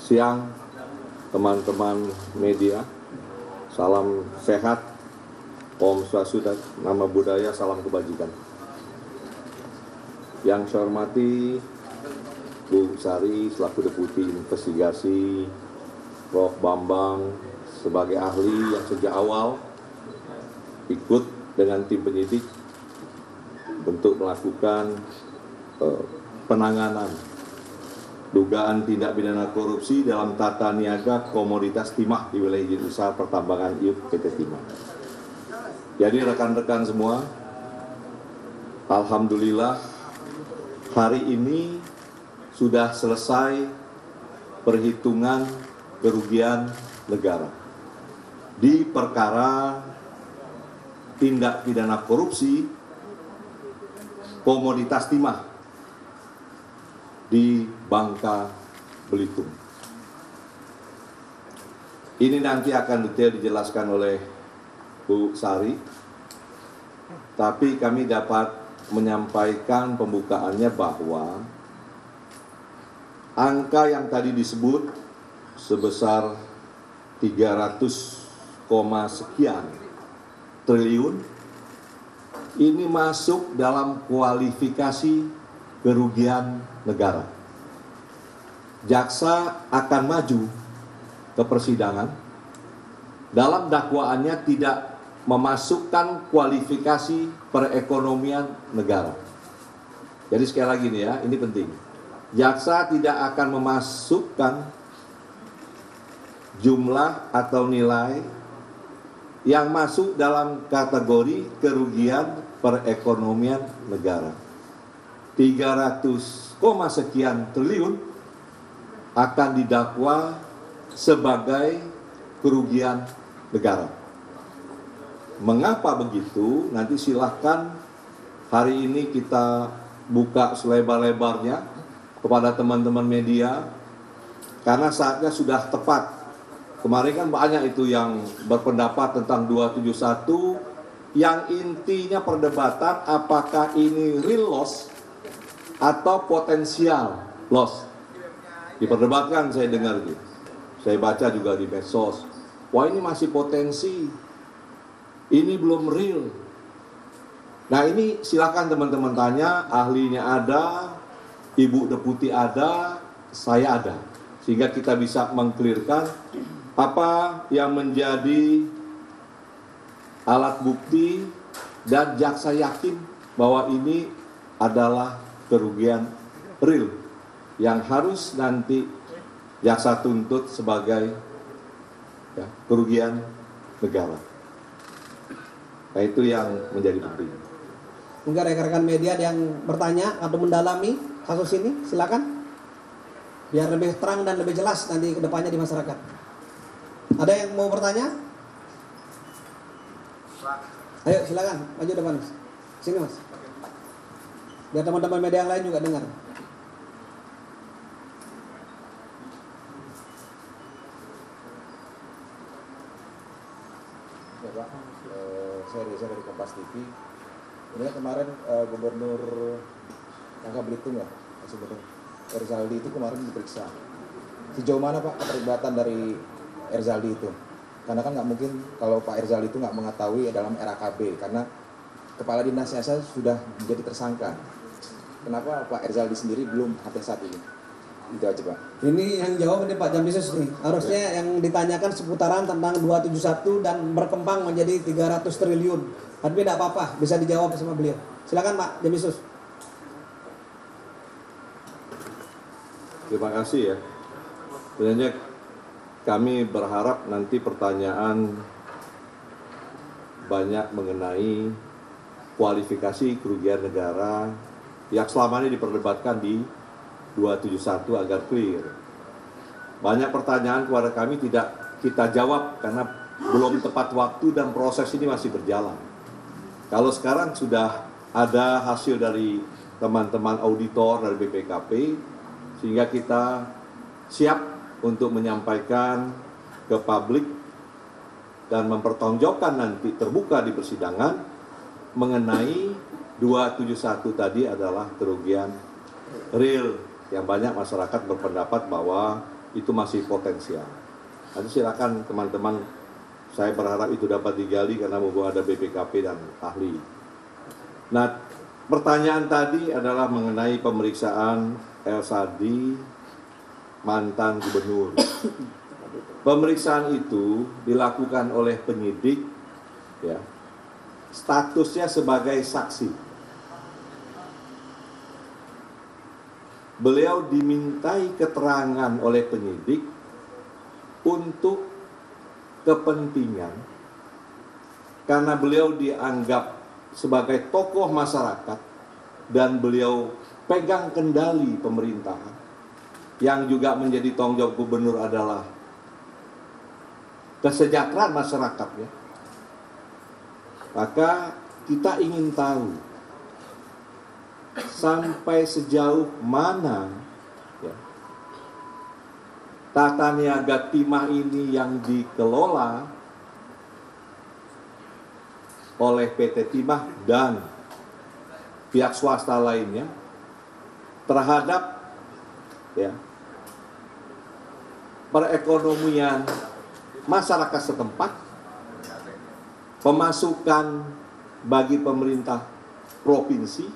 siang teman-teman media, salam sehat, Om Swastiastu, nama budaya, salam kebajikan. Yang saya hormati Bu Sari selaku Deputi Investigasi, Prof. Bambang sebagai ahli yang sejak awal ikut dengan tim penyidik untuk melakukan penanganan dugaan tindak pidana korupsi dalam tata niaga komoditas timah di wilayah izin usaha pertambangan IUP PT Timah. Jadi rekan-rekan semua, alhamdulillah hari ini sudah selesai perhitungan kerugian negara di perkara tindak pidana korupsi komoditas timah di Bangka Belitung. Ini nanti akan detail dijelaskan oleh Bu Sari, tapi kami dapat menyampaikan pembukaannya bahwa angka yang tadi disebut sebesar 300, sekian triliun ini masuk dalam kualifikasi kerugian negara. Jaksa akan maju ke persidangan, dalam dakwaannya tidak memasukkan kualifikasi perekonomian negara. Jadi sekali lagi nih ya, ini penting. Jaksa tidak akan memasukkan jumlah atau nilai yang masuk dalam kategori kerugian perekonomian negara. 300, sekian triliun akan didakwa sebagai kerugian negara. Mengapa begitu? Nanti silahkan hari ini kita buka selebar-lebarnya kepada teman-teman media, karena saatnya sudah tepat. Kemarin kan banyak itu yang berpendapat tentang 271, yang intinya perdebatan apakah ini real loss atau potensial loss. Diperdebatkan, saya dengar gitu. Saya baca juga di medsos. Wah, ini masih potensi. Ini belum real. Nah, ini silakan teman-teman tanya, ahlinya ada, Ibu Deputi ada, saya ada. Sehingga kita bisa mengklirkan apa yang menjadi alat bukti dan jaksa yakin bahwa ini adalah kerugian real yang harus nanti jaksa tuntut sebagai kerugian negara. Nah, itu yang menjadi penting. Mungkin rekan-rekan media yang bertanya atau mendalami kasus ini, silakan. Biar lebih terang dan lebih jelas nanti ke depannya di masyarakat. Ada yang mau bertanya? Ayo silakan, maju depan Mas. Sini Mas. Biar teman-teman media yang lain juga dengar. Ya Pak, saya Reza dari Kompas TV. Ini kemarin Gubernur Bangka Belitung ya, Gubernur Erzaldi itu kemarin diperiksa. Sejauh mana Pak keterlibatan dari Erzaldi itu? Karena kan nggak mungkin kalau Pak Erzaldi itu nggak mengetahui dalam RAKB, karena Kepala Dinas Jasa sudah menjadi tersangka. Kenapa Pak Erzaldi sendiri belum sampai saat ini? Itu aja Pak. Ini yang jawab ini Pak Jambisus nih. Harusnya yang ditanyakan seputaran tentang 271 dan berkembang menjadi 300 triliun. Tapi tidak apa-apa, bisa dijawab sama beliau. Silakan Pak Jambisus. Terima kasih ya. Sebenarnya kami berharap nanti pertanyaan banyak mengenai kualifikasi kerugian negara yang selama ini diperdebatkan di 271 agar clear. Banyak pertanyaan kepada kami tidak kita jawab karena belum tepat waktu dan proses ini masih berjalan. Kalau sekarang sudah ada hasil dari teman-teman auditor dari BPKP, sehingga kita siap untuk menyampaikan ke publik dan mempertanggungjawabkan nanti terbuka di persidangan mengenai 271 tadi adalah kerugian real yang banyak masyarakat berpendapat bahwa itu masih potensial. Nanti silakan teman-teman, saya berharap itu dapat digali karena mumpung ada BPKP dan ahli. Nah, pertanyaan tadi adalah mengenai pemeriksaan El Sadi, mantan gubernur. Pemeriksaan itu dilakukan oleh penyidik, ya, statusnya sebagai saksi. Beliau dimintai keterangan oleh penyidik untuk kepentingan karena beliau dianggap sebagai tokoh masyarakat dan beliau pegang kendali pemerintahan, yang juga menjadi tanggung jawab gubernur adalah kesejahteraan masyarakat, ya. Maka kita ingin tahu sampai sejauh mana, ya, tata niaga timah ini yang dikelola oleh PT Timah dan pihak swasta lainnya terhadap, ya, perekonomian masyarakat setempat, pemasukan bagi pemerintah provinsi,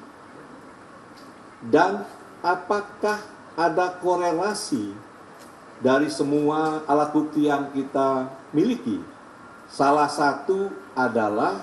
dan apakah ada korelasi dari semua alat bukti yang kita miliki. Salah satu adalah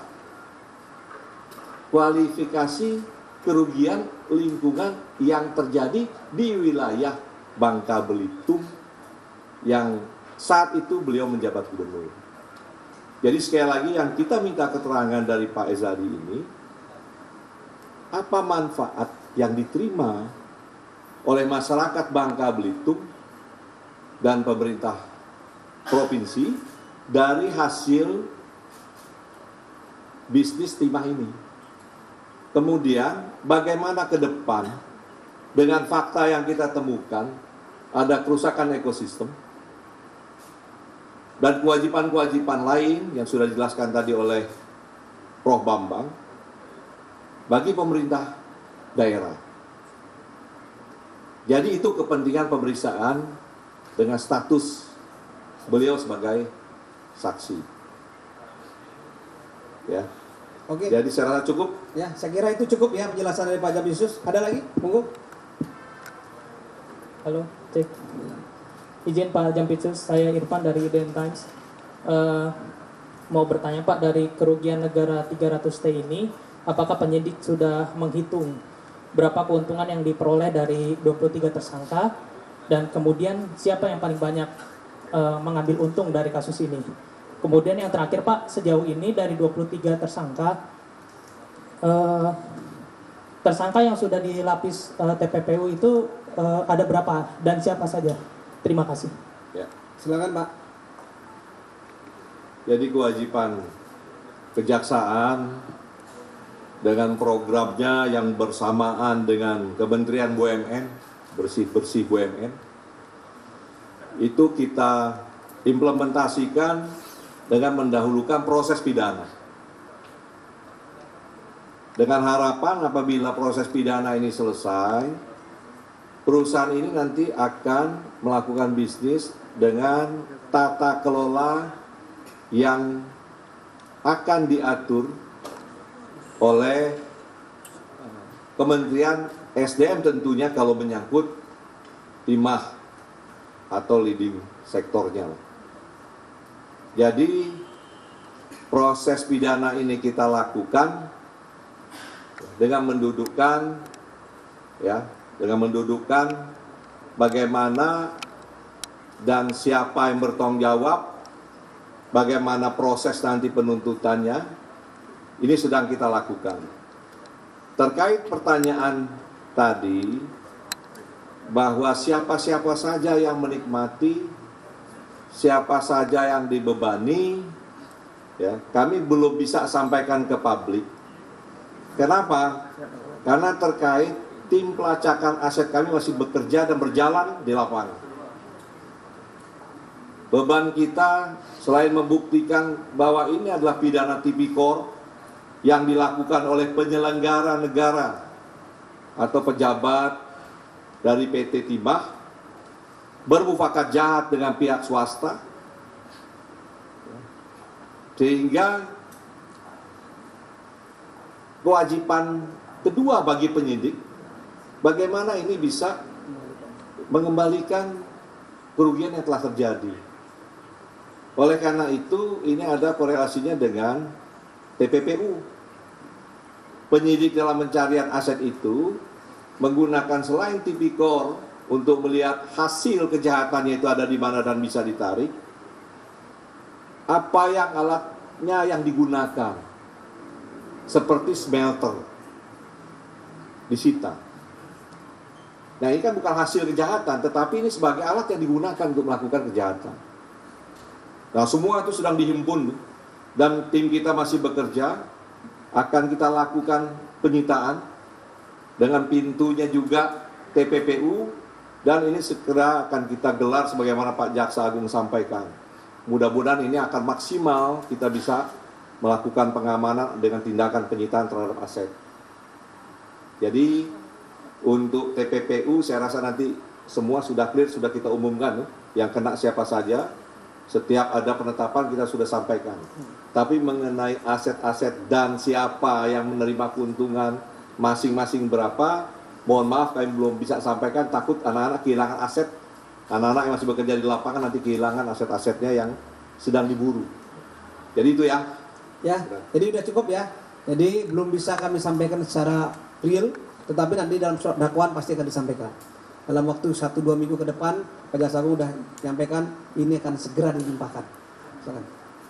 kualifikasi kerugian lingkungan yang terjadi di wilayah Bangka Belitung yang saat itu beliau menjabat gubernur. Jadi sekali lagi yang kita minta keterangan dari Pak Ezadi ini, apa manfaat yang diterima oleh masyarakat Bangka Belitung dan pemerintah provinsi dari hasil bisnis timah ini. Kemudian bagaimana ke depan dengan fakta yang kita temukan, ada kerusakan ekosistem dan kewajiban-kewajiban lain yang sudah dijelaskan tadi oleh Prof. Bambang bagi pemerintah daerah. Jadi itu kepentingan pemeriksaan dengan status beliau sebagai saksi. Ya. Oke. Jadi saya rasa cukup. Ya, saya kira itu cukup ya penjelasan dari Pak Jampitsus. Ada lagi? Monggo. Halo, cek. Izin Pak Jampitsus, saya Irfan dari IDN Times. Mau bertanya Pak, dari kerugian negara 300T ini, apakah penyidik sudah menghitung berapa keuntungan yang diperoleh dari 23 tersangka, dan kemudian siapa yang paling banyak mengambil untung dari kasus ini? Kemudian yang terakhir Pak, sejauh ini dari 23 tersangka, tersangka yang sudah dilapis TPPU itu ada berapa dan siapa saja? Terima kasih. Ya. Silakan Pak. Jadi kewajiban kejaksaan dengan programnya yang bersamaan dengan Kementerian BUMN, bersih-bersih BUMN, itu kita implementasikan dengan mendahulukan proses pidana. Dengan harapan apabila proses pidana ini selesai, perusahaan ini nanti akan melakukan bisnis dengan tata kelola yang akan diatur oleh Kementerian SDM tentunya kalau menyangkut timah atau leading sektornya. Jadi proses pidana ini kita lakukan dengan mendudukkan bagaimana dan siapa yang bertanggung jawab, bagaimana proses nanti penuntutannya, ini sedang kita lakukan. Terkait pertanyaan tadi, bahwa siapa-siapa saja yang menikmati, siapa saja yang dibebani, ya, kami belum bisa sampaikan ke publik. Kenapa? Karena terkait tim pelacakan aset kami masih bekerja dan berjalan di lapangan. Beban kita selain membuktikan bahwa ini adalah pidana tipikor yang dilakukan oleh penyelenggara negara atau pejabat dari PT Timah, bermufakat jahat dengan pihak swasta, sehingga kewajiban kedua bagi penyidik, bagaimana ini bisa mengembalikan kerugian yang telah terjadi. Oleh karena itu, ini ada korelasinya dengan TPPU. Penyidik dalam pencarian aset itu menggunakan selain tipikor untuk melihat hasil kejahatannya itu ada di mana dan bisa ditarik, apa yang alatnya yang digunakan, seperti smelter, disita. Nah, ini kan bukan hasil kejahatan, tetapi ini sebagai alat yang digunakan untuk melakukan kejahatan. Nah, semua itu sedang dihimpun dan tim kita masih bekerja. Akan kita lakukan penyitaan dengan pintunya juga TPPU, dan ini segera akan kita gelar sebagaimana Pak Jaksa Agung sampaikan. Mudah-mudahan ini akan maksimal kita bisa melakukan pengamanan dengan tindakan penyitaan terhadap aset. Jadi untuk TPPU saya rasa nanti semua sudah clear, sudah kita umumkan yang kena siapa saja. Setiap ada penetapan kita sudah sampaikan. Tapi mengenai aset-aset dan siapa yang menerima keuntungan masing-masing berapa, mohon maaf kami belum bisa sampaikan, takut anak-anak kehilangan aset. Anak-anak yang masih bekerja di lapangan nanti kehilangan aset-asetnya yang sedang diburu. Jadi itu ya. Ya, jadi udah cukup ya. Jadi belum bisa kami sampaikan secara real, tetapi nanti dalam surat dakwaan pasti akan disampaikan. Dalam waktu 1-2 minggu ke depan, Pak Jaksa Agung sudah menyampaikan ini akan segera dilimpahkan. Silakan.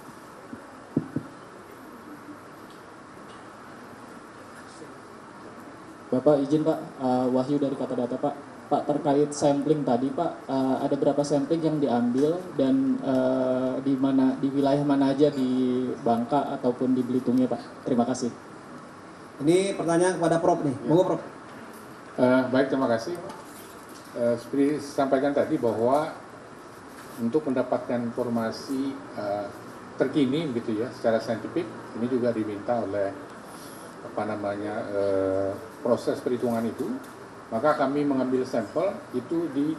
Bapak izin Pak, Wahyu dari Kata Data Pak. Pak, terkait sampling tadi Pak, ada berapa sampling yang diambil dan di wilayah mana aja di Bangka ataupun di Belitungnya Pak? Terima kasih. Ini pertanyaan kepada Prof nih. Monggo Prof. Baik, terima kasih. Seperti sampaikan tadi bahwa untuk mendapatkan informasi terkini begitu ya secara saintifik, ini juga diminta oleh proses perhitungan itu, maka kami mengambil sampel itu di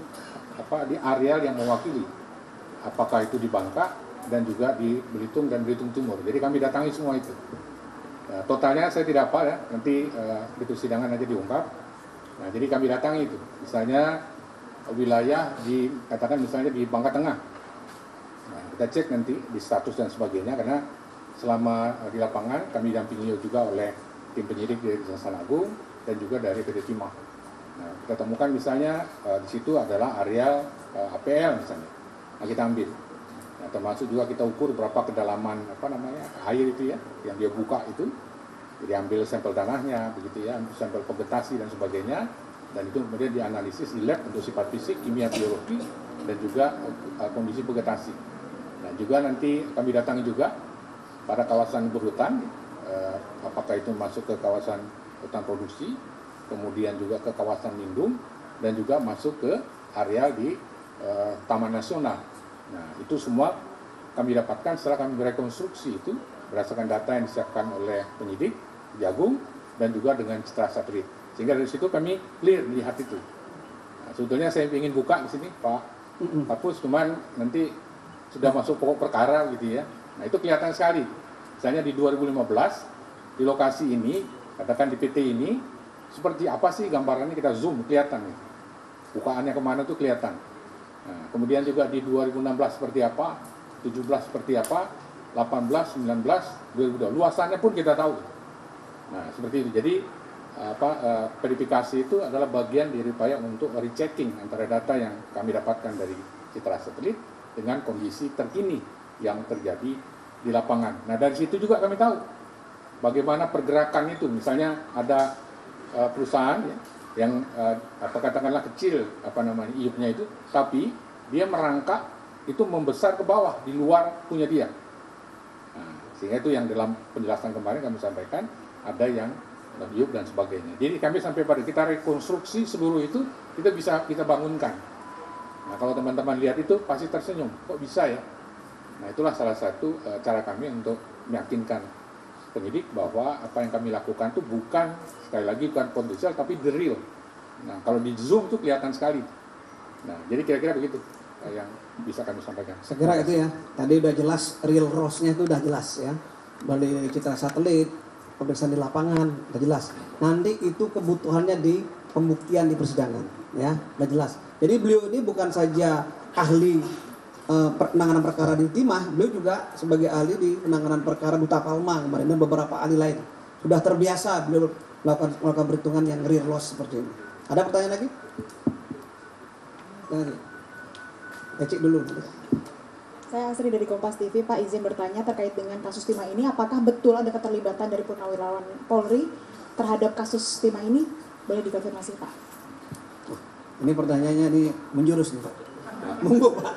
areal yang mewakili, apakah itu di Bangka dan juga di Belitung dan Belitung Timur. Jadi kami datangi semua itu. Totalnya saya tidak hafal ya, nanti di persidangan aja diungkap. Nah, jadi kami datangi itu, misalnya wilayah katakan misalnya di Bangka Tengah. Nah, kita cek nanti di status dan sebagainya, karena selama di lapangan kami dampingi juga oleh tim penyidik dari Kejaksaan Agung dan juga dari PD Timah. Nah, kita temukan misalnya di situ adalah areal APL misalnya. Nah, kita ambil. Nah, termasuk juga kita ukur berapa kedalaman air itu ya, yang dia buka itu. Jadi ambil sampel tanahnya, begitu ya, sampel vegetasi dan sebagainya, dan itu kemudian dianalisis di lab untuk sifat fisik, kimia, biologi, dan juga kondisi vegetasi. Nah, juga nanti kami datangi juga pada kawasan berhutan, apakah itu masuk ke kawasan hutan produksi, kemudian juga ke kawasan lindung, dan juga masuk ke area di Taman Nasional. Nah, itu semua kami dapatkan setelah kami merekonstruksi itu berdasarkan data yang disiapkan oleh penyidik Jagung dan juga dengan citra satelit. Sehingga dari situ kami clear melihat itu. Nah, sebetulnya saya ingin buka di sini Pak Kapus, cuman nanti sudah masuk pokok perkara gitu ya. Nah, itu kelihatan sekali. Misalnya di 2015 di lokasi ini, katakan di PT ini, seperti apa sih gambarannya, kita zoom kelihatan nih. Bukaannya kemana tuh kelihatan. Nah, kemudian juga di 2016 seperti apa, 17 seperti apa, 18, 19, 2022. Luasannya pun kita tahu. Nah, seperti itu. Jadi verifikasi itu adalah bagian dari upaya untuk rechecking antara data yang kami dapatkan dari citra satelit dengan kondisi terkini yang terjadi di lapangan. Nah, dari situ juga kami tahu bagaimana pergerakan itu. Misalnya ada perusahaan ya, yang katakanlah kecil iupnya itu, tapi dia merangkak itu membesar ke bawah di luar punya dia. Nah, sehingga itu yang dalam penjelasan kemarin kami sampaikan, ada yang iup dan sebagainya. Jadi kami sampai pada kita rekonstruksi seluruh itu, kita bisa kita bangunkan. Nah, kalau teman-teman lihat itu pasti tersenyum, kok bisa ya? Nah, itulah salah satu cara kami untuk meyakinkan penyidik bahwa apa yang kami lakukan itu bukan, sekali lagi bukan potensial, tapi the real. Nah, kalau di zoom itu kelihatan sekali. Nah, jadi kira-kira begitu yang bisa kami sampaikan. Saya kira itu ya, tadi udah jelas real loss-nya itu udah jelas ya. Dari citra satelit, pemeriksaan di lapangan, udah jelas. Nanti itu kebutuhannya di pembuktian di persidangan, ya, udah jelas. Jadi beliau ini bukan saja ahli penanganan perkara di timah, beliau juga sebagai ahli di penanganan perkara Duta Palma kemarin dan beberapa ahli lain. Sudah terbiasa beliau melakukan perhitungan yang real loss seperti ini. Ada pertanyaan lagi? Cek dulu. Saya Asri dari Kompas TV, Pak izin bertanya terkait dengan kasus timah ini, apakah betul ada keterlibatan dari purnawirawan Polri terhadap kasus timah ini? Boleh dikonfirmasi Pak? Ini pertanyaannya nih menjurus nih Pak. Monggo Pak.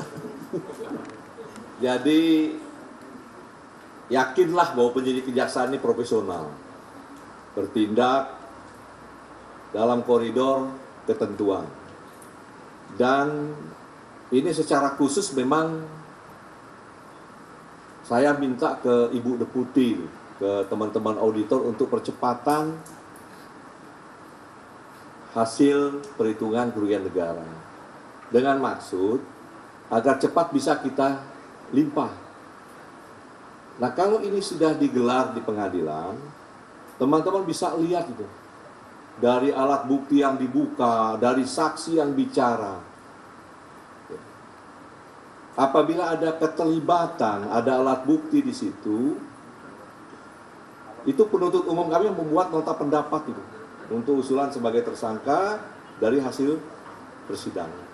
Jadi yakinlah bahwa penyidik kejaksaan ini profesional, bertindak dalam koridor ketentuan. Dan ini secara khusus memang saya minta ke Ibu Deputi, ke teman-teman auditor untuk percepatan hasil perhitungan kerugian negara. Dengan maksud agar cepat bisa kita limpah. Nah, kalau ini sudah digelar di pengadilan, teman-teman bisa lihat itu. Dari alat bukti yang dibuka, dari saksi yang bicara. Apabila ada keterlibatan, ada alat bukti di situ, itu penuntut umum kami membuat nota pendapat itu untuk usulan sebagai tersangka dari hasil persidangan.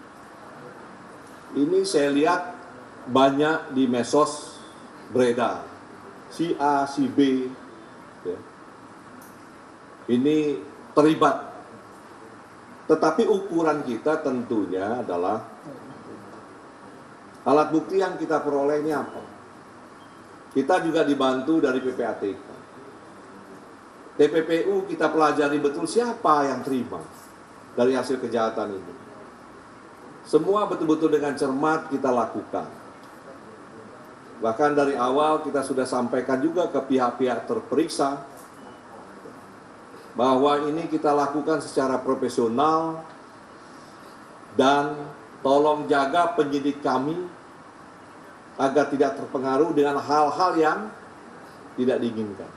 Ini saya lihat banyak di medsos beredar, si A, si B, ya. Ini terlibat. Tetapi ukuran kita tentunya adalah alat bukti yang kita peroleh ini apa. Kita juga dibantu dari PPATK. TPPU kita pelajari betul siapa yang terima dari hasil kejahatan itu. Semua betul-betul dengan cermat kita lakukan. Bahkan dari awal kita sudah sampaikan juga ke pihak-pihak terperiksa bahwa ini kita lakukan secara profesional dan tolong jaga penyidik kami agar tidak terpengaruh dengan hal-hal yang tidak diinginkan.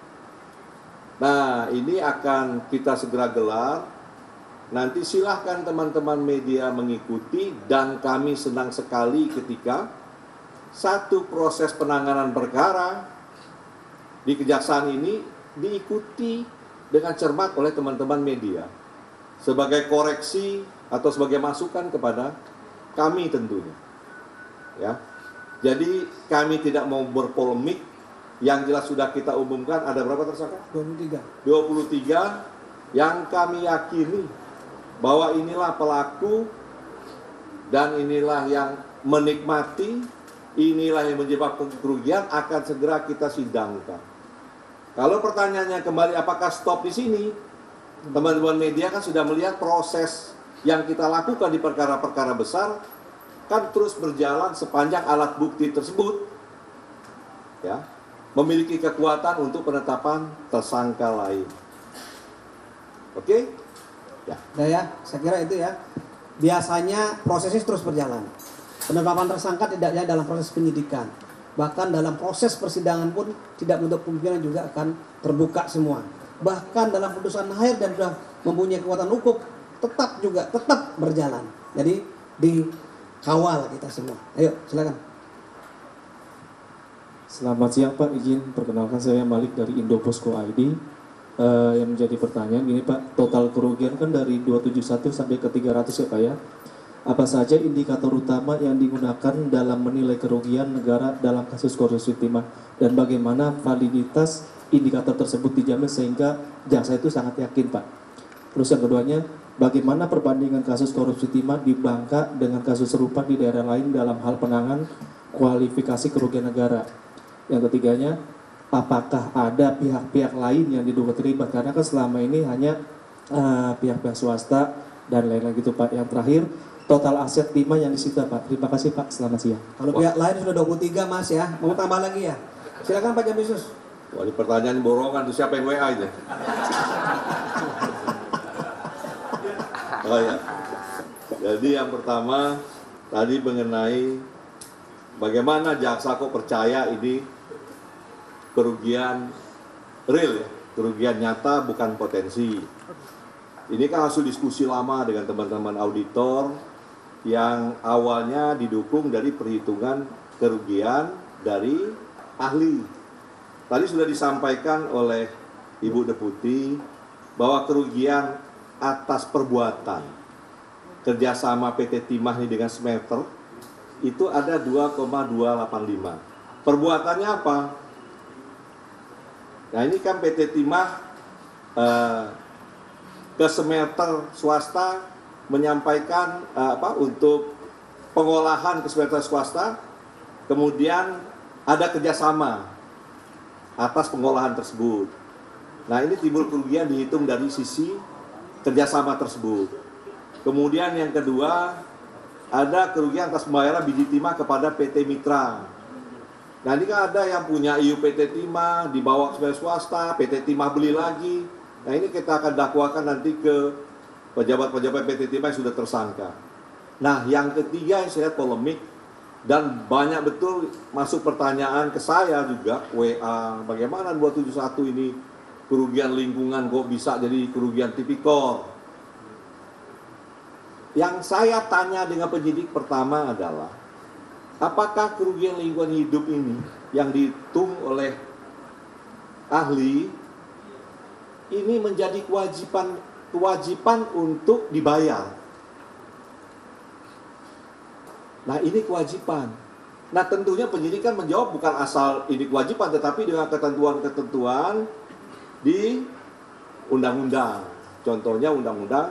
Nah, ini akan kita segera gelar. Nanti silahkan teman-teman media mengikuti dan kami senang sekali ketika satu proses penanganan perkara di kejaksaan ini diikuti dengan cermat oleh teman-teman media sebagai koreksi atau sebagai masukan kepada kami tentunya. Ya. Jadi kami tidak mau berpolemik, yang jelas sudah kita umumkan ada berapa tersangka? 23 yang kami yakini bahwa inilah pelaku dan inilah yang menikmati, inilah yang menyebabkan kerugian, akan segera kita sidangkan. Kalau pertanyaannya kembali apakah stop di sini? Teman-teman media kan sudah melihat proses yang kita lakukan di perkara-perkara besar kan terus berjalan sepanjang alat bukti tersebut ya memiliki kekuatan untuk penetapan tersangka lain. Oke? Ya. Nah ya, saya kira itu ya. Biasanya prosesnya terus berjalan. Penetapan tersangka tidaknya dalam proses penyidikan. Bahkan dalam proses persidangan pun tidak menutup kemungkinan juga akan terbuka semua. Bahkan dalam putusan akhir dan sudah mempunyai kekuatan hukum tetap berjalan. Jadi dikawal kita semua. Ayo silakan. Selamat siang Pak, izin perkenalkan saya Malik dari Indoposko ID. Yang menjadi pertanyaan gini Pak, total kerugian kan dari 271 sampai ke 300 ya Pak ya. Apa saja indikator utama yang digunakan dalam menilai kerugian negara dalam kasus korupsi timah dan bagaimana validitas indikator tersebut dijamin sehingga jaksa itu sangat yakin Pak. Terus yang keduanya, bagaimana perbandingan kasus korupsi timah di Bangka dengan kasus serupa di daerah lain dalam hal penanganan kualifikasi kerugian negara. Yang ketiganya, apakah ada pihak-pihak lain yang diduga terlibat karena kan selama ini hanya pihak-pihak swasta dan lain-lain gitu Pak. Yang terakhir, total aset timah yang disita Pak. Terima kasih Pak, selamat siang. Kalau pihak lain sudah 23 Mas ya, mau tambah lagi ya? Silakan Pak Jambisus. Wah, ini pertanyaan borongan tuh, siapa yang WA aja? Oh ya. Jadi yang pertama tadi mengenai bagaimana jaksa kok percaya ini kerugian real ya, kerugian nyata bukan potensi. Ini kan hasil diskusi lama dengan teman-teman auditor yang awalnya didukung dari perhitungan kerugian dari ahli. Tadi sudah disampaikan oleh Ibu Deputi bahwa kerugian atas perbuatan kerjasama PT Timah ini dengan smelter itu ada 2,285. Perbuatannya apa? Nah ini kan PT Timah ke smelter swasta menyampaikan untuk pengolahan ke smelter swasta, kemudian ada kerjasama atas pengolahan tersebut. Nah ini timbul kerugian dihitung dari sisi kerjasama tersebut. Kemudian yang kedua, ada kerugian atas pembayaran biji timah kepada PT Mitra. Nah ini kan ada yang punya IU PT Timah, dibawa ke swasta, PT Timah beli lagi. Nah ini kita akan dakwakan nanti ke pejabat-pejabat PT Timah yang sudah tersangka. Nah yang ketiga yang saya lihat polemik, dan banyak betul masuk pertanyaan ke saya juga, WA, bagaimana 271 ini kerugian lingkungan kok bisa jadi kerugian tipikor. Yang saya tanya dengan penyidik pertama adalah, apakah kerugian lingkungan hidup ini yang dihitung oleh ahli ini menjadi kewajiban untuk dibayar? Nah ini kewajiban. Nah tentunya penyidik kan menjawab bukan asal ini kewajiban, tetapi dengan ketentuan-ketentuan di undang-undang. Contohnya undang-undang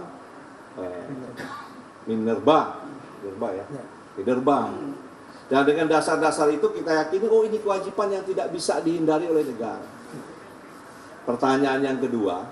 Minerba ya, Minerba. Dan dengan dasar-dasar itu kita yakini, oh ini kewajiban yang tidak bisa dihindari oleh negara. Pertanyaan yang kedua,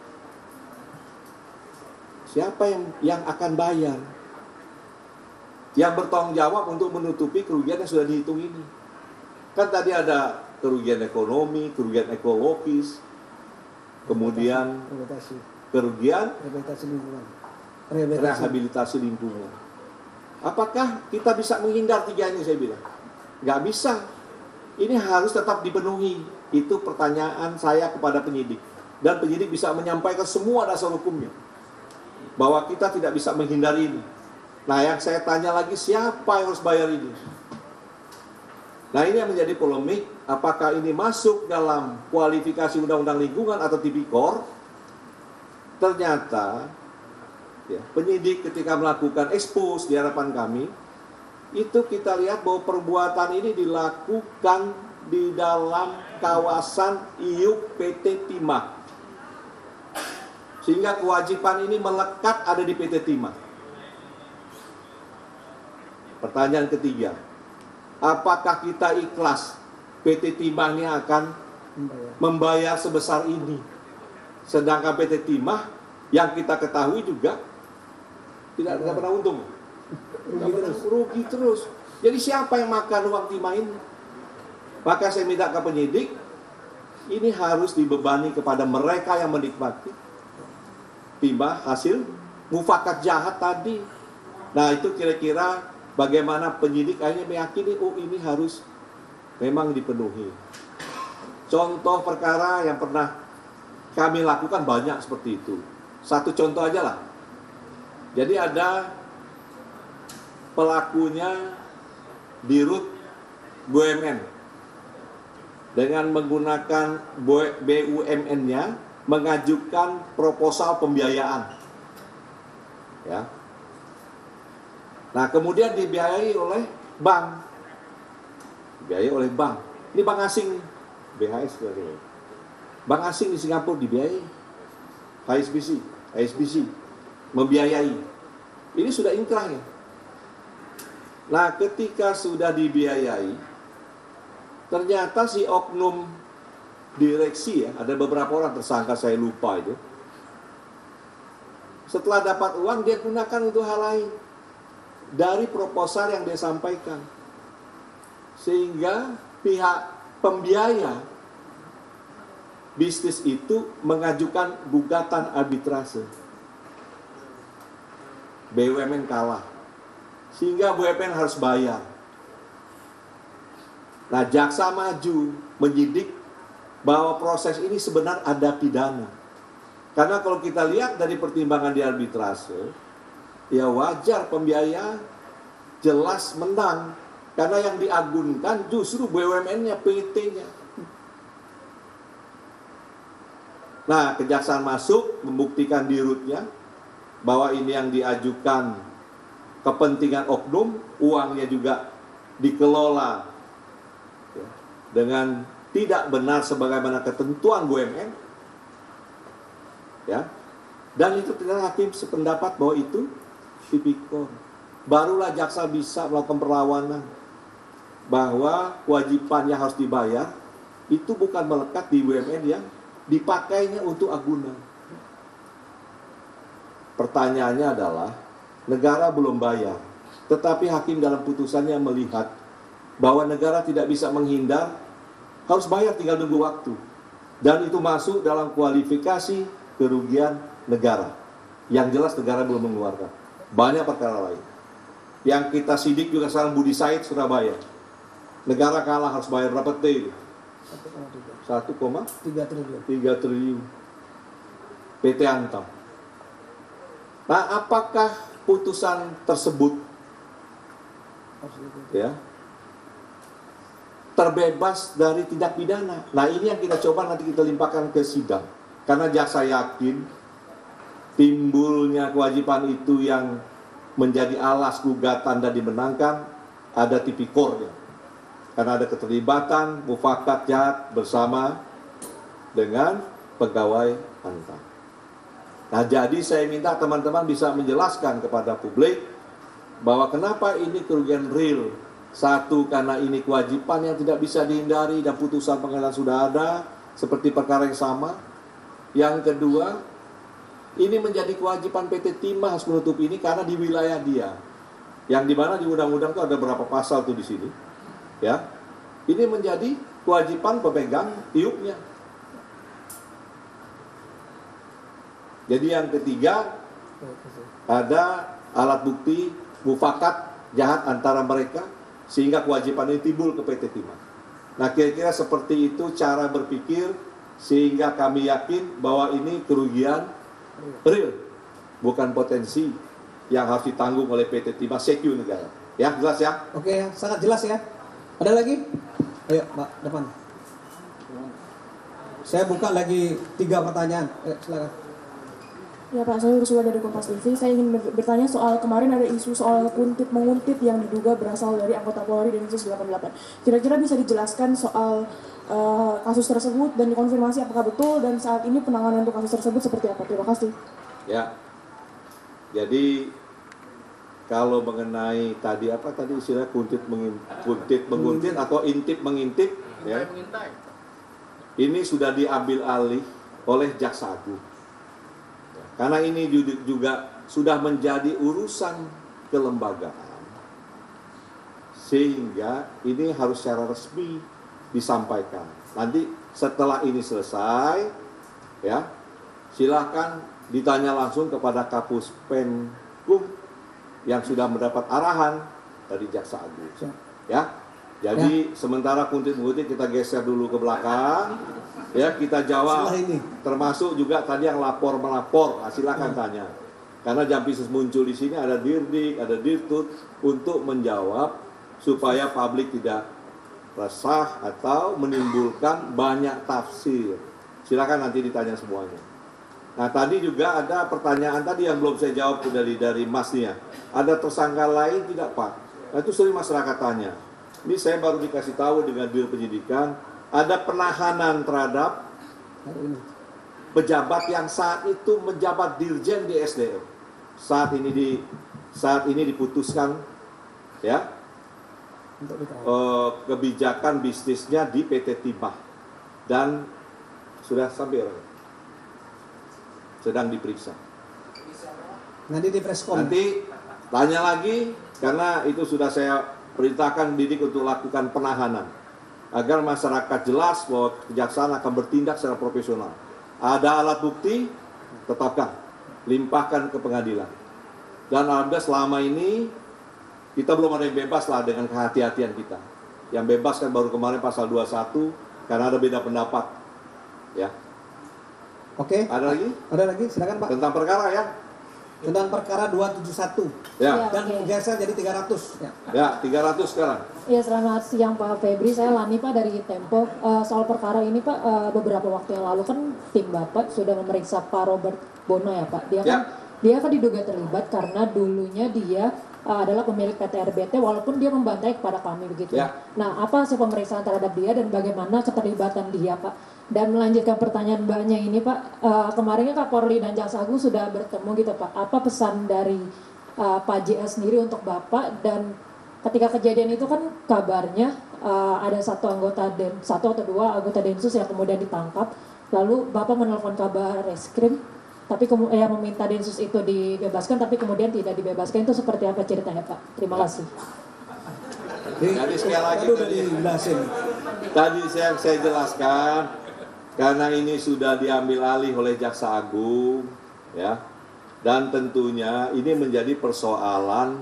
siapa yang akan bayar? Yang bertanggung jawab untuk menutupi kerugian yang sudah dihitung ini. Kan tadi ada kerugian ekonomi, kerugian ekologis, kemudian kerugian rehabilitasi lingkungan. Apakah kita bisa menghindar tiga ini? Saya bilang nggak bisa. Ini harus tetap dipenuhi. Itu pertanyaan saya kepada penyidik, dan penyidik bisa menyampaikan semua dasar hukumnya bahwa kita tidak bisa menghindari ini. Nah yang saya tanya lagi, siapa yang harus bayar ini? Nah ini yang menjadi polemik, apakah ini masuk dalam kualifikasi undang-undang lingkungan atau tipikor? Ternyata ya, penyidik ketika melakukan ekspos di hadapan kami, itu kita lihat bahwa perbuatan ini dilakukan di dalam kawasan IUP PT Timah. Sehingga kewajiban ini melekat ada di PT Timah. Pertanyaan ketiga, apakah kita ikhlas PT Timah ini akan membayar sebesar ini? Sedangkan PT Timah yang kita ketahui juga tidak pernah untung, rugi terus. Jadi siapa yang makan uang timah ini? Maka saya minta ke penyidik, ini harus dibebani kepada mereka yang menikmati timah hasil mufakat jahat tadi. Nah itu kira-kira bagaimana penyidik akhirnya meyakini, oh ini harus memang dipenuhi. Contoh perkara yang pernah kami lakukan banyak seperti itu. Satu contoh aja lah. Jadi ada pelakunya Dirut BUMN dengan menggunakan BUMN-nya mengajukan proposal pembiayaan. Ya. Nah, kemudian dibiayai oleh bank. Dibiayai oleh bank. Ini bank asing, BHS. Bank asing di Singapura dibiayai. HSBC membiayai. Ini sudah inkrah ya. Nah, ketika sudah dibiayai, ternyata si oknum direksi ya, ada beberapa orang tersangka, saya lupa itu. Setelah dapat uang, dia gunakan untuk hal lain dari proposal yang dia sampaikan. Sehingga pihak pembiaya bisnis itu mengajukan gugatan arbitrase. BUMN kalah. Sehingga BUMN harus bayar. Nah, jaksa maju menyidik bahwa proses ini sebenarnya ada pidana. Karena kalau kita lihat dari pertimbangan di arbitrase, ya wajar pembiaya jelas menang. Karena yang diagunkan justru BUMN-nya, PT-nya. Nah, kejaksaan masuk membuktikan di rootnya bahwa ini yang diajukan kepentingan oknum, uangnya juga dikelola ya, dengan tidak benar sebagaimana ketentuan BUMN. Ya. Dan itu tidak, hakim sependapat bahwa itu tipikor. Barulah jaksa bisa melakukan perlawanan bahwa kewajiban yang harus dibayar itu bukan melekat di BUMN yang dipakainya untuk agunan. Pertanyaannya adalah, negara belum bayar, tetapi hakim dalam putusannya melihat bahwa negara tidak bisa menghindar, harus bayar, tinggal nunggu waktu. Dan itu masuk dalam kualifikasi kerugian negara. Yang jelas negara belum mengeluarkan. Banyak perkara lain. Yang kita sidik juga sekarang Budi Said, Surabaya. Negara kalah harus bayar berapa T? 1,3 triliun. PT Antam. Nah, apakah putusan tersebut ya terbebas dari tindak pidana? Nah, ini yang kita coba nanti kita limpahkan ke sidang. Karena jaksa yakin timbulnya kewajiban itu yang menjadi alas gugatan dan dimenangkan ada tipikornya. Karena ada keterlibatan mufakat jahat bersama dengan pegawai Antam. Nah, jadi saya minta teman-teman bisa menjelaskan kepada publik bahwa kenapa ini kerugian real. Satu, karena ini kewajiban yang tidak bisa dihindari dan putusan pengadilan sudah ada seperti perkara yang sama. Yang kedua, ini menjadi kewajiban PT Timah harus menutup ini karena di wilayah dia. Yang dimana di undang-undang itu ada berapa pasal tuh di sini. Ya, ini menjadi kewajiban pemegang iupnya. Jadi yang ketiga, ada alat bukti mufakat jahat antara mereka sehingga kewajiban ini timbul ke PT Timah. Nah, kira-kira seperti itu cara berpikir sehingga kami yakin bahwa ini kerugian real, bukan potensi yang harus ditanggung oleh PT Timah secu negara. Ya, jelas ya? Oke, sangat jelas ya. Ada lagi? Ayo, Pak, depan. Saya buka lagi 3 pertanyaan. Ayo, silakan. Ya Pak, saya Ursula dari Kompas TV. Saya ingin bertanya soal kemarin ada isu soal kuntit-menguntit yang diduga berasal dari anggota Polri Densus 88. Kira-kira bisa dijelaskan soal kasus tersebut dan dikonfirmasi apakah betul dan saat ini penanganan untuk kasus tersebut seperti apa? Terima kasih. Ya, jadi kalau mengenai tadi apa tadi istilah kuntit menguntit atau intip mengintip, ya, ini sudah diambil alih oleh Jaksa Agung. Karena ini juga sudah menjadi urusan kelembagaan, sehingga ini harus secara resmi disampaikan. Nanti setelah ini selesai, ya, silakan ditanya langsung kepada Kapus Penkum yang sudah mendapat arahan dari Jaksa Agung. Ya, jadi sementara kuntit-menguntit kita geser dulu ke belakang. Ya, kita jawab, termasuk juga tadi yang lapor-melapor, nah, silakan tanya. Karena Jampisus muncul di sini, ada Dirdik, ada Dirtut, untuk menjawab supaya publik tidak resah atau menimbulkan banyak tafsir. Silakan nanti ditanya semuanya. Nah, tadi juga ada pertanyaan tadi yang belum saya jawab dari Masnya. Ada tersangka lain tidak, Pak? Nah, itu sering masyarakat tanya. Ini saya baru dikasih tahu dengan Dirjen Penyidikan, ada penahanan terhadap pejabat yang saat itu menjabat dirjen di SDM. Saat ini diputuskan, ya, kebijakan bisnisnya di PT Timah dan sudah sampai sedang diperiksa. Nanti di preskom. Nanti tanya lagi karena itu sudah saya perintahkan Didik untuk lakukan penahanan agar masyarakat jelas bahwa kejaksaan akan bertindak secara profesional. Ada alat bukti, tetapkan, limpahkan ke pengadilan. Dan alhamdulillah selama ini kita belum ada yang bebas lah dengan kehati-hatian kita. Yang bebas kan baru kemarin pasal 21 karena ada beda pendapat. Ya. Oke. Ada lagi? Ada lagi, silakan Pak. Tentang perkara ya? Tentang perkara 271 Ya. dan geser jadi 300. Ya. Ya, 300 sekarang. Ya, selamat siang Pak Febri, saya Lani Pak dari Tempo. Soal perkara ini Pak, beberapa waktu yang lalu kan tim Bapak sudah memeriksa Pak Robert Bono ya Pak. Dia kan diduga terlibat karena dulunya dia adalah pemilik PT RBT walaupun dia membantai kepada kami begitu. Ya. Nah, apa hasil pemeriksaan terhadap dia dan bagaimana keterlibatan dia Pak? Dan melanjutkan pertanyaan Mbaknya ini Pak, kemarin kan Kapolri dan Jaksa Agung sudah bertemu gitu Pak. Apa pesan dari Pak JS sendiri untuk Bapak, dan ketika kejadian itu kan kabarnya ada satu atau dua anggota Densus yang kemudian ditangkap, lalu Bapak menelpon kabar reskrim, tapi yang meminta Densus itu dibebaskan, tapi kemudian tidak dibebaskan. Itu seperti apa ceritanya Pak? Terima kasih. Jadi sekali lagi tadi saya jelaskan, karena ini sudah diambil alih oleh Jaksa Agung, ya, dan tentunya ini menjadi persoalan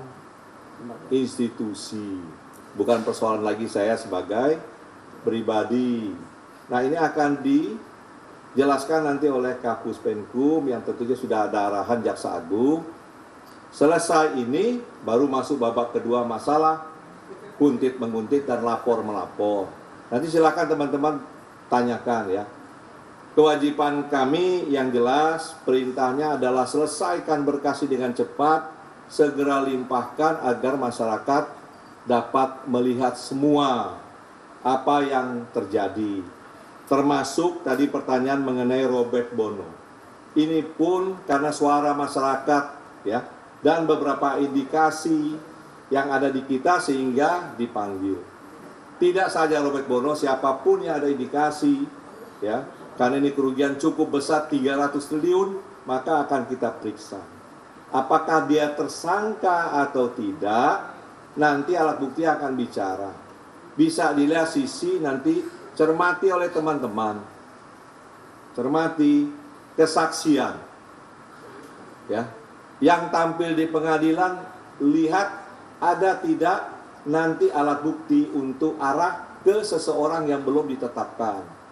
institusi, bukan persoalan lagi saya sebagai pribadi. Nah, ini akan dijelaskan nanti oleh Kapus Penkum yang tentunya sudah ada arahan Jaksa Agung. Selesai ini baru masuk babak kedua, masalah kuntit menguntit dan lapor melapor. Nanti silakan teman-teman tanyakan ya. Kewajiban kami yang jelas, perintahnya adalah selesaikan berkas dengan cepat, segera limpahkan agar masyarakat dapat melihat semua apa yang terjadi. Termasuk tadi pertanyaan mengenai Robert Bono. Ini pun karena suara masyarakat ya, dan beberapa indikasi yang ada di kita sehingga dipanggil. Tidak saja Robert Bono, siapapun yang ada indikasi ya, karena ini kerugian cukup besar 300 triliun, maka akan kita periksa. Apakah dia tersangka atau tidak, nanti alat bukti akan bicara. Bisa dilihat sisi nanti, cermati oleh teman-teman. Cermati kesaksian. Ya. Yang tampil di pengadilan, lihat ada tidak nanti alat bukti untuk arah ke seseorang yang belum ditetapkan.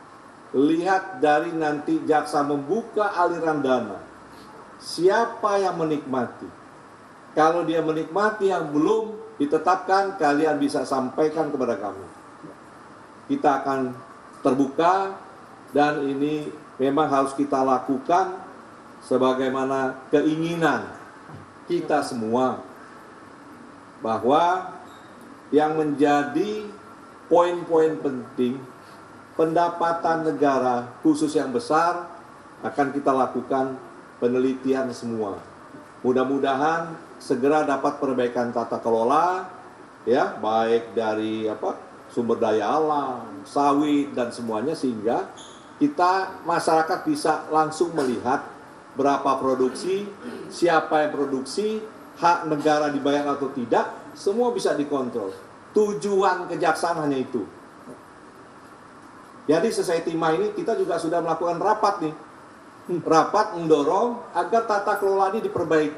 Lihat dari nanti jaksa membuka aliran dana, siapa yang menikmati. Kalau dia menikmati yang belum ditetapkan, kalian bisa sampaikan kepada kami. Kita akan terbuka, dan ini memang harus kita lakukan sebagaimana keinginan kita semua, bahwa yang menjadi poin-poin penting pendapatan negara khusus yang besar akan kita lakukan penelitian semua. Mudah-mudahan segera dapat perbaikan tata kelola ya, baik dari sumber daya alam, sawit dan semuanya, sehingga kita masyarakat bisa langsung melihat berapa produksi, siapa yang produksi, hak negara dibayar atau tidak, semua bisa dikontrol. Tujuan kejaksaan hanya itu. Jadi selesai timah ini kita juga sudah melakukan rapat nih. Rapat mendorong agar tata kelola ini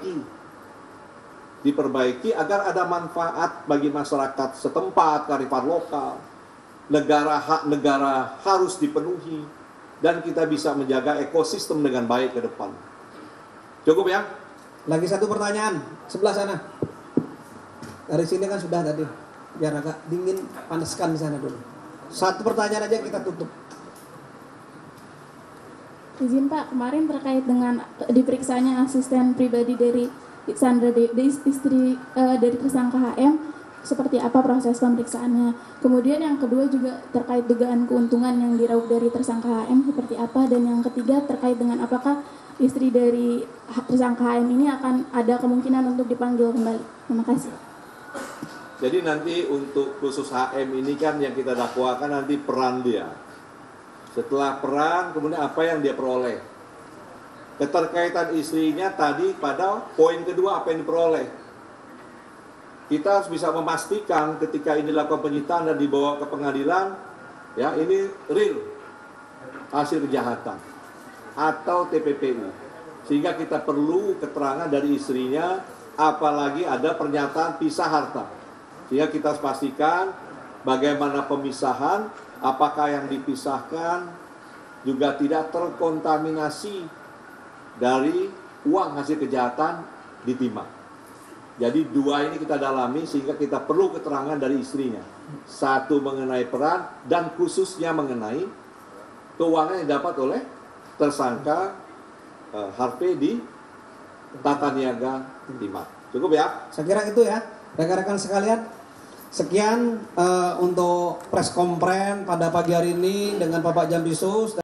diperbaiki agar ada manfaat bagi masyarakat setempat, kearifan lokal. Hak negara harus dipenuhi, dan kita bisa menjaga ekosistem dengan baik ke depan. Cukup ya? Lagi satu pertanyaan, sebelah sana. Dari sini kan sudah tadi, biar agak dingin, panaskan di sana dulu. Satu pertanyaan aja kita tutup. Izin Pak, kemarin terkait dengan diperiksanya asisten pribadi dari Sandra, istri dari tersangka HM, seperti apa proses pemeriksaannya. Kemudian yang kedua juga terkait dugaan keuntungan yang diraup dari tersangka HM seperti apa. Dan yang ketiga terkait dengan apakah istri dari tersangka HM ini akan ada kemungkinan untuk dipanggil kembali. Terima kasih. Jadi nanti untuk khusus HM ini kan yang kita dakwakan nanti peran dia. Setelah peran, kemudian apa yang dia peroleh. Keterkaitan istrinya tadi pada poin kedua apa yang diperoleh. Kita harus bisa memastikan ketika ini dilakukan penyitaan dan dibawa ke pengadilan, ya ini real hasil kejahatan atau TPPU. sehingga kita perlu keterangan dari istrinya, apalagi ada pernyataan pisah harta. Sehingga kita harus pastikan bagaimana pemisahan, apakah yang dipisahkan juga tidak terkontaminasi dari uang hasil kejahatan ditimah. Jadi dua ini kita dalami sehingga kita perlu keterangan dari istrinya. Satu mengenai peran dan khususnya mengenai keuangan yang didapat oleh tersangka Harvey di tata niaga timah. Cukup ya? Saya kira itu ya, rekan-rekan sekalian. Sekian untuk press conference pada pagi hari ini dengan Bapak Jampisus.